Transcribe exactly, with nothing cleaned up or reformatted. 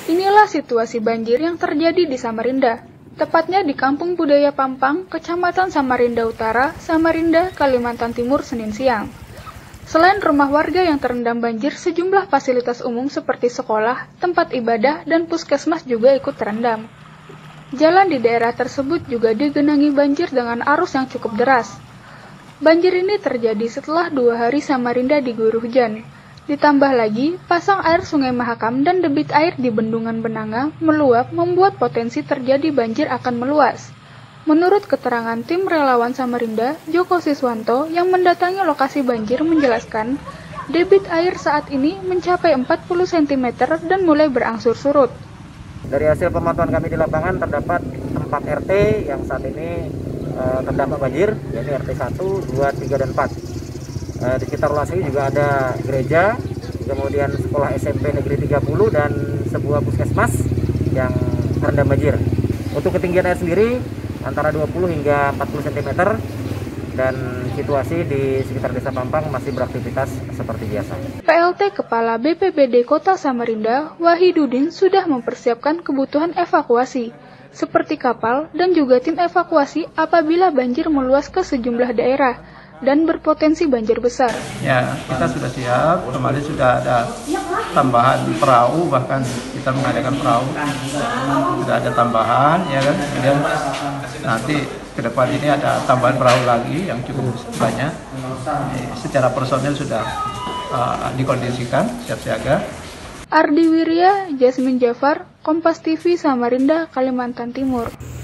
Inilah situasi banjir yang terjadi di Samarinda, tepatnya di Kampung Budaya Pampang, Kecamatan Samarinda Utara, Samarinda, Kalimantan Timur, Senin siang. Selain rumah warga yang terendam banjir, sejumlah fasilitas umum seperti sekolah, tempat ibadah, dan puskesmas juga ikut terendam. Jalan di daerah tersebut juga digenangi banjir dengan arus yang cukup deras. Banjir ini terjadi setelah dua hari Samarinda diguyur hujan. Ditambah lagi, pasang air Sungai Mahakam dan debit air di Bendungan Benanga meluap membuat potensi terjadi banjir akan meluas. Menurut keterangan tim relawan Samarinda, Joko Siswanto yang mendatangi lokasi banjir menjelaskan, debit air saat ini mencapai empat puluh sentimeter dan mulai berangsur surut. Dari hasil pemantauan kami di lapangan terdapat empat R T yang saat ini e, terdampak banjir, yaitu R T satu, dua, tiga, dan empat. E, di sekitar lokasi juga ada gereja, kemudian sekolah S M P Negeri tiga puluh dan sebuah puskesmas yang terendam banjir. Untuk ketinggian air sendiri antara dua puluh hingga empat puluh sentimeter dan situasi di sekitar Desa Pampang masih beraktivitas seperti biasa. P L T Kepala B P B D Kota Samarinda, Wahidudin, sudah mempersiapkan kebutuhan evakuasi, seperti kapal dan juga tim evakuasi apabila banjir meluas ke sejumlah daerah dan berpotensi banjir besar. Ya, kita sudah siap, kemarin sudah ada tambahan perahu, bahkan kita mengadakan perahu, sudah ada tambahan, ya kan, kemudian nanti ke depan ini ada tambahan perahu lagi yang cukup banyak. Secara personel sudah uh, dikondisikan, siap siaga. Ardi Wirya, Jasmine Jafar, Kompas T V Samarinda, Kalimantan Timur.